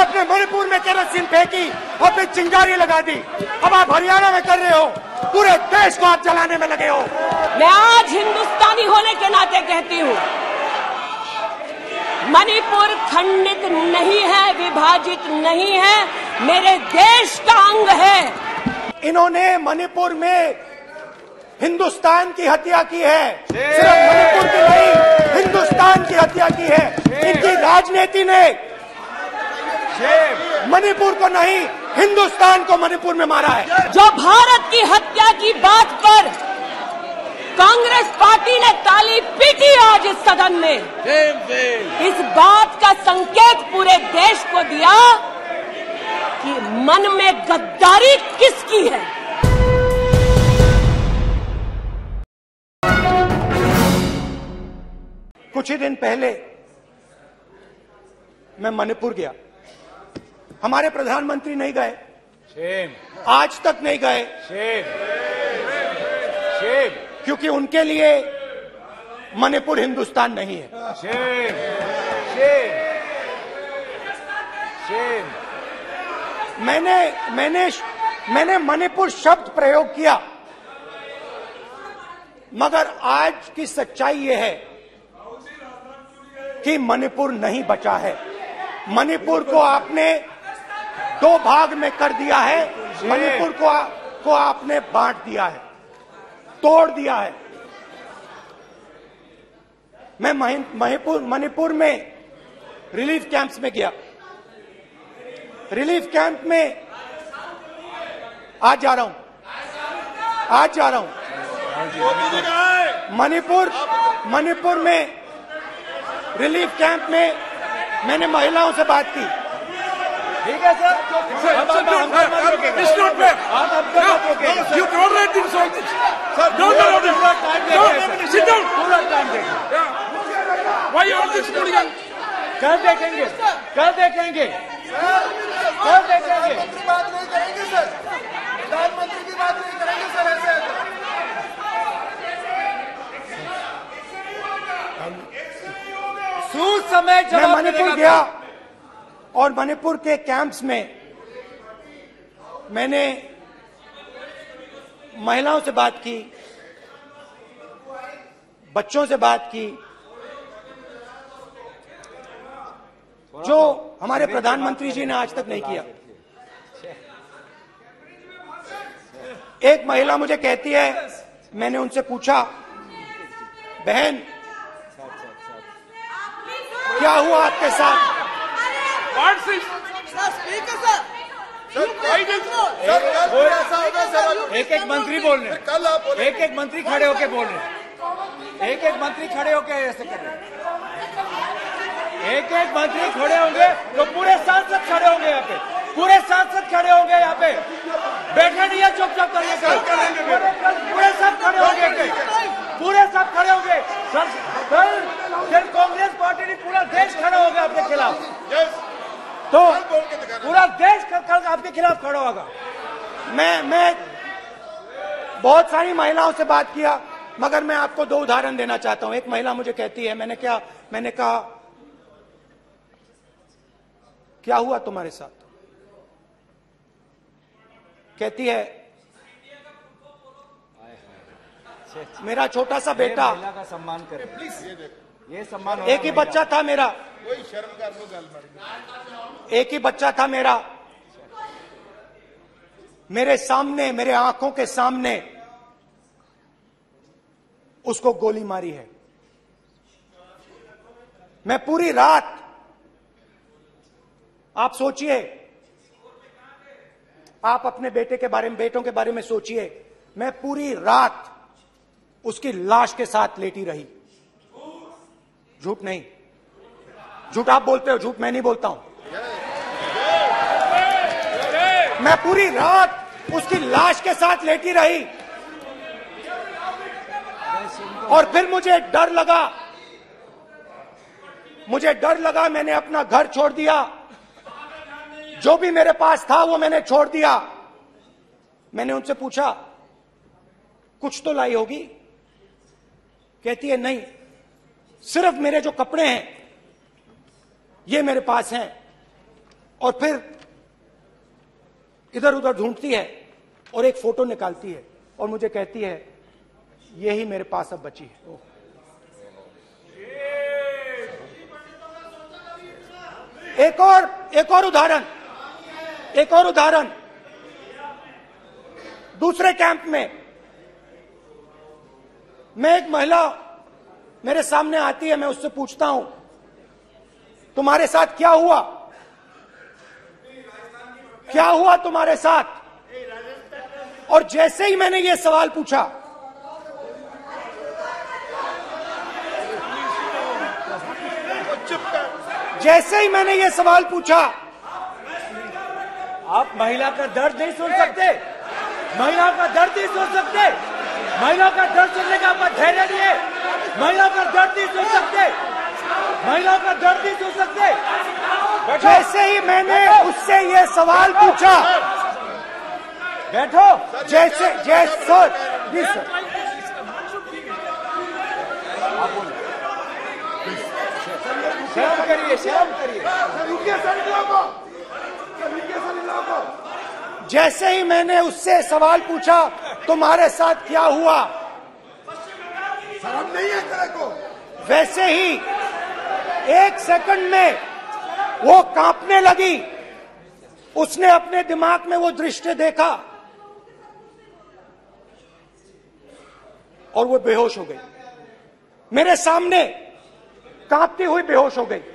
आपने मणिपुर में केरोसिन फेंकी और फिर चिंगारी लगा दी। अब आप हरियाणा में कर रहे हो, पूरे देश को आप जलाने में लगे हो। मैं आज हिंदुस्तानी होने के नाते कहती हूँ, मणिपुर खंडित नहीं है, विभाजित नहीं है, मेरे देश का अंग है। इन्होंने मणिपुर में हिंदुस्तान की हत्या की है, सिर्फ मणिपुर की नहीं, हिंदुस्तान की हत्या की है। इनकी राजनीति ने मणिपुर को नहीं, हिंदुस्तान को मणिपुर में मारा है। जो भारत की हत्या की बात पर कांग्रेस पार्टी ने ताली पीटी आज इस सदन में, इस बात का संकेत पूरे देश को दिया कि मन में गद्दारी किसकी है। कुछ ही दिन पहले मैं मणिपुर गया, हमारे प्रधानमंत्री नहीं गए, आज तक नहीं गए, क्योंकि उनके लिए मणिपुर हिंदुस्तान नहीं है। मैंने मणिपुर शब्द प्रयोग किया, मगर आज की सच्चाई यह है कि मणिपुर नहीं बचा है। मणिपुर को आपने दो भाग में कर दिया है, मणिपुर को आपने बांट दिया है, तोड़ दिया है। मैं मणिपुर में रिलीफ कैंप्स में गया, रिलीफ कैंप में आज जा रहा हूं। मणिपुर में रिलीफ कैंप में मैंने महिलाओं से बात की। ठीक है सर, इस नोट पे you don't write this all this sir, don't sit down, पूरा टाइम देखिए। व्हाई ऑल दिस स्टूडेंट कल देखेंगे बात नहीं करेंगे सर, प्रधानमंत्री की बात नहीं करेंगे सर। ऐसे समय मैं मणिपुर गया और मणिपुर के कैंप्स में मैंने महिलाओं से बात की, बच्चों से बात की, जो हमारे प्रधानमंत्री जी ने आज तक नहीं किया। एक महिला मुझे कहती है, मैंने उनसे पूछा, बहन क्या हुआ आपके साथ? एक एक मंत्री बोल रहे, एक मंत्री खड़े होके बोल रहे, एक मंत्री खड़े होके ऐसे कर रहे, एक मंत्री खड़े होंगे तो पूरे सांसद खड़े होंगे यहाँ पे, पूरे सांसद खड़े होंगे यहाँ पे, बैठे नहीं है चुपचाप करिए, पूरे सब खड़े होंगे, पूरे सब खड़े होंगे। कल कांग्रेस पार्टी ने पूरा देश खड़ा होगा आपके खिलाफ, तो पूरा देश कल आपके खिलाफ खड़ा होगा। मैं बहुत सारी महिलाओं से बात किया, मगर मैं आपको दो उदाहरण देना चाहता हूं। एक महिला मुझे कहती है, मैंने कहा क्या हुआ तुम्हारे साथ? कहती है, मेरा छोटा सा बेटा, महिला का सम्मान करें प्लीज, ये सम्मान, एक ही बच्चा था मेरा, कोई शर्म कर लो गल, एक ही बच्चा था मेरा, मेरे सामने, मेरे आंखों के सामने उसको गोली मारी है। मैं पूरी रात, आप सोचिए, आप अपने बेटों के बारे में सोचिए, मैं पूरी रात उसकी लाश के साथ लेटी रही। झूठ नहीं, झूठ आप बोलते हो, झूठ मैं नहीं बोलता हूं। मैं पूरी रात उसकी लाश के साथ लेटी रही और फिर मुझे डर लगा, मैंने अपना घर छोड़ दिया, जो भी मेरे पास था वो मैंने छोड़ दिया। मैंने उनसे पूछा, कुछ तो लाई होगी? कहती है, नहीं, सिर्फ मेरे जो कपड़े हैं ये मेरे पास हैं और फिर इधर उधर ढूंढती है और एक फोटो निकालती है और मुझे कहती है यही मेरे पास अब बची है। एक और उदाहरण दूसरे कैंप में मैं एक महिला मेरे सामने आती है, मैं उससे पूछता हूं तुम्हारे साथ क्या हुआ, क्या हुआ तुम्हारे साथ? और जैसे ही मैंने ये सवाल पूछा, जैसे ही मैंने ये सवाल पूछा, आप महिला का दर्द नहीं सुन सकते, महिला का दर्द नहीं सुन सकते, महिला का दर्द सुनने का आपका धैर्य नहीं है, महिला का दर्द नहीं सुन सकते, महिला का दर्द नहीं सुन सकते। जैसे ही मैंने उससे ये सवाल पूछा, बैठो, जैसे सर प्लीज सर, शर्म करिए, शर्म करिए। जैसे ही मैंने उससे सवाल पूछा तुम्हारे साथ क्या हुआ, शर्म नहीं है तेरे को? वैसे ही 1 सेकंड में वो कांपने लगी। उसने अपने दिमाग में वो दृश्य देखा और वो बेहोश हो गई, मेरे सामने कांपती हुई बेहोश हो गई।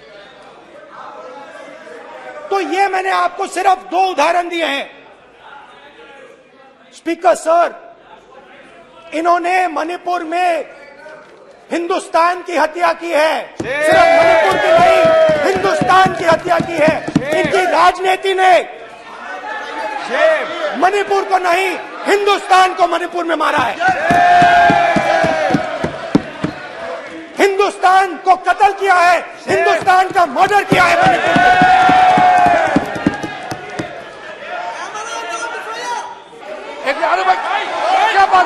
तो ये मैंने आपको सिर्फ 2 उदाहरण दिए हैं। स्पीकर सर, इन्होंने मणिपुर में हिंदुस्तान की हत्या की है, सिर्फ मणिपुर की नहीं, हिंदुस्तान की हत्या की है। इनकी राजनीति ने मणिपुर को नहीं, हिंदुस्तान को मणिपुर में मारा है, हिंदुस्तान को कत्ल किया है, हिंदुस्तान का मर्डर किया है मणिपुर में। क्या बात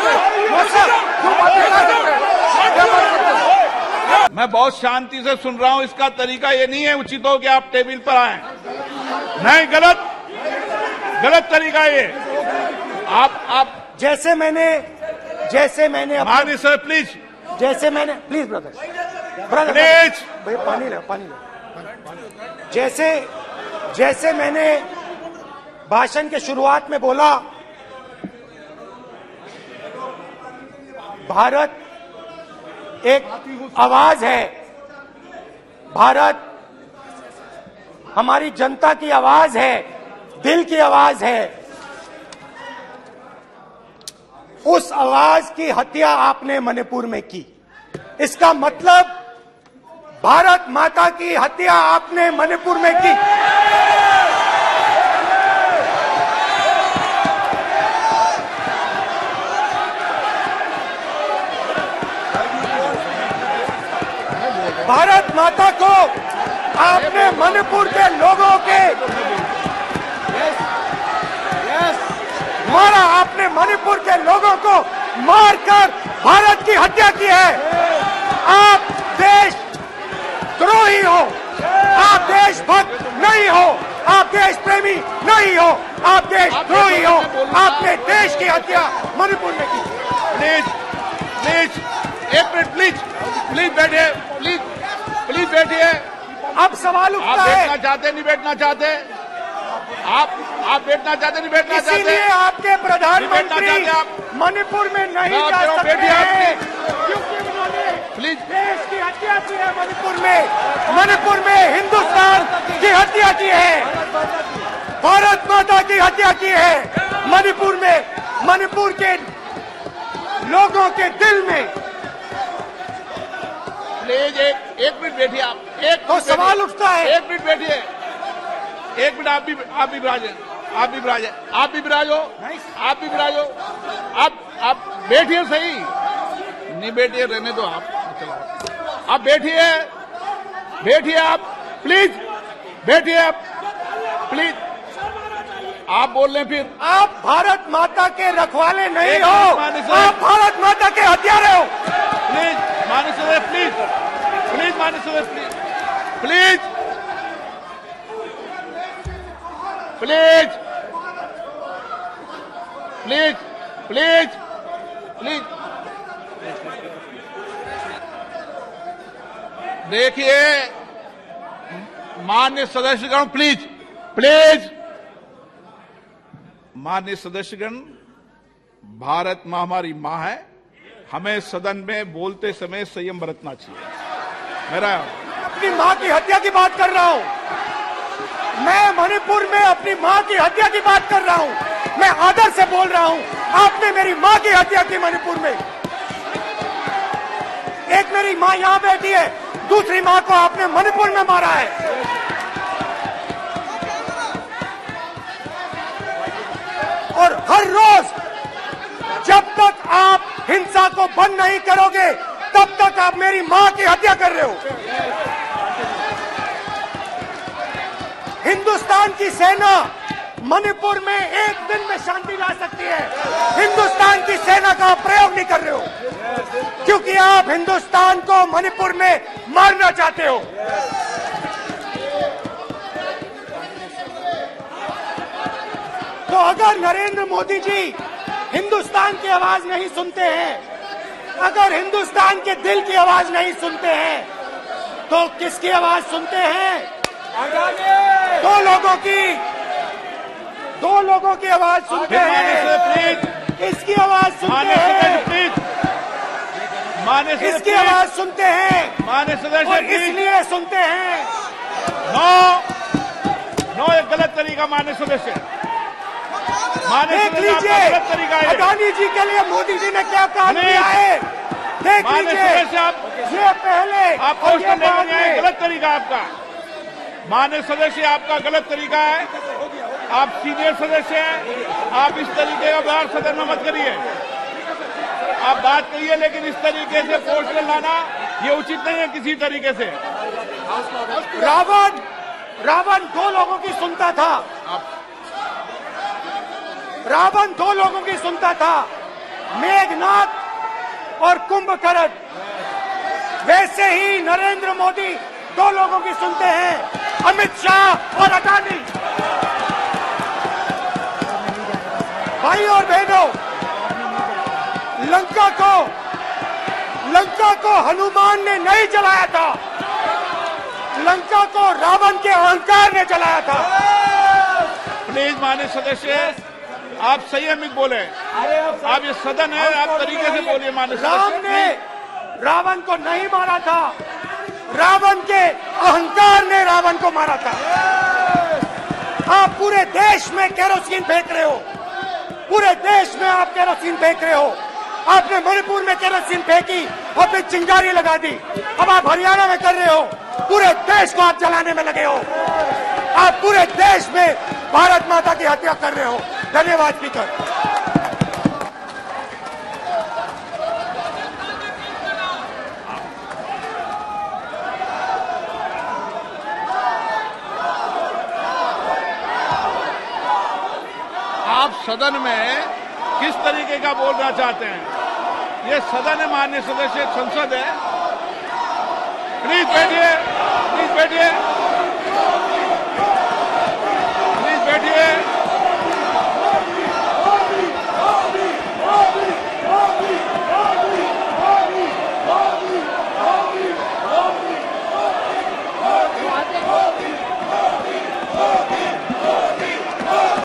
है? मैं बहुत शांति से सुन रहा हूं, इसका तरीका ये नहीं है उचित हो कि आप टेबल पर आए। नहीं, गलत तरीका ये। आप जैसे मैंने माननीय सर प्लीज, जैसे मैंने प्लीज ब्रदर प्लीज भाई पानी ले। जैसे मैंने भाषण के शुरुआत में बोला, भारत एक आवाज है, भारत हमारी जनता की आवाज है, दिल की आवाज है। उस आवाज की हत्या आपने मणिपुर में की, इसका मतलब भारत माता की हत्या आपने मणिपुर में की। भारत माता को आपने मणिपुर के लोगों के मारा, आपने मणिपुर के लोगों को मारकर भारत की हत्या की है। आप देशद्रोही हो, आप देशभक्त नहीं हो, आप देश प्रेमी नहीं हो, आप देशद्रोही हो। आपने देश की हत्या मणिपुर में की। प्लीज एक मिनट, प्लीज बैठिए, प्लीज बैठिए। अब सवाल उठता आप है, बैठना चाहते नहीं बैठना चाहते, आप बैठना चाहते नहीं बैठना चाहते, इसीलिए आपके प्रधानमंत्री मणिपुर में नहीं जा सकते हैं, क्योंकि उन्होंने प्लीज देश की हत्या की है। मणिपुर में हिंदुस्तान की हत्या की है, भारत माता की हत्या की है। मणिपुर के लोगों के दिल में। प्लीज एक मिनट बैठिए आप, तो सवाल उठता है, 1 मिनट बैठिए, 1 मिनट आप भी विराजे, आप भी विराजो, आप बैठिए सही, नहीं बैठिए रहने दो, आप बैठिए आप प्लीज बैठिए आप प्लीज, आप बोल रहे फिर। आप भारत माता के रखवाले नहीं हो, आप भारत माता के हत्यारे हो। प्लीज माननीय सदस्य, प्लीज माननीय सदस्य, please please please please please देखिए माननीय सदस्यगण, प्लीज प्लीज माननीय सदस्यगण, भारत मां हमारी मां है। हमें सदन में बोलते समय संयम बरतना चाहिए। मेरा अपनी मां की हत्या की बात कर रहा हूं। मैं मणिपुर में अपनी मां की हत्या की बात कर रहा हूं। मैं आदर से बोल रहा हूं। आपने मेरी मां की हत्या की मणिपुर में। एक मेरी मां यहां बैठी है, दूसरी मां को आपने मणिपुर में मारा है। और हर रोज जब तक आप हिंसा को बंद नहीं करोगे तब तक आप मेरी मां की हत्या कर रहे हो। हिंदुस्तान की सेना मणिपुर में एक दिन में शांति ला सकती है। हिंदुस्तान की सेना का प्रयोग नहीं कर रहे हो क्योंकि आप हिंदुस्तान को मणिपुर में मारना चाहते हो। तो अगर नरेंद्र मोदी जी हिंदुस्तान की आवाज नहीं सुनते हैं, अगर हिंदुस्तान के दिल की आवाज नहीं सुनते हैं, तो किसकी आवाज सुनते हैं? दो लोगों की आवाज सुनते हैं। किसकी आवाज सुनते हैं? इसकी आवाज सुनते हैं। माननीय सदस्य, और इसलिए सुनते हैं। नो, एक गलत तरीका माननीय सदस्य। देख लीजिए अडानी जी के लिए मोदी जी ने क्या काम किया है। देख लीजिए ये पहले आपको गलत तरीका आपका। माननीय सदस्य, आपका गलत तरीका है। आप सीनियर सदस्य हैं। आप इस तरीके का व्यवहार सदन में मत करिए। आप बात करिए, लेकिन इस तरीके से पोस्टर लाना ये उचित नहीं है किसी तरीके से। रावण दो लोगों की सुनता था। रावण दो लोगों की सुनता था, मेघनाथ और कुंभकर्ण। वैसे ही नरेंद्र मोदी दो लोगों की सुनते हैं, अमित शाह और अडानी। भाई और बहनों, लंका को हनुमान ने नहीं जलाया था, लंका को रावण के अहंकार ने जलाया था। प्लीज माननीय सदस्य, आप संयमित बोले। आप ये सदन है, आप तरीके से बोलिए। माननीय राम ने रावण को नहीं मारा था, रावण के अहंकार ने रावण को मारा था। आप पूरे देश में केरोसिन फेंक रहे हो, पूरे देश में आप केरोसिन फेंक रहे हो। आपने मणिपुर में केरोसिन फेंकी, अपनी चिंगारी लगा दी। अब आप हरियाणा में कर रहे हो, पूरे देश को आप जलाने में लगे हो। आप पूरे देश में भारत माता की हत्या कर रहे हो। धन्यवाद स्पीकर। आप सदन में किस तरीके का बोलना चाहते हैं? ये सदन है माननीय सदस्य, संसद है। प्लीज बैठिए, प्लीज बैठिए।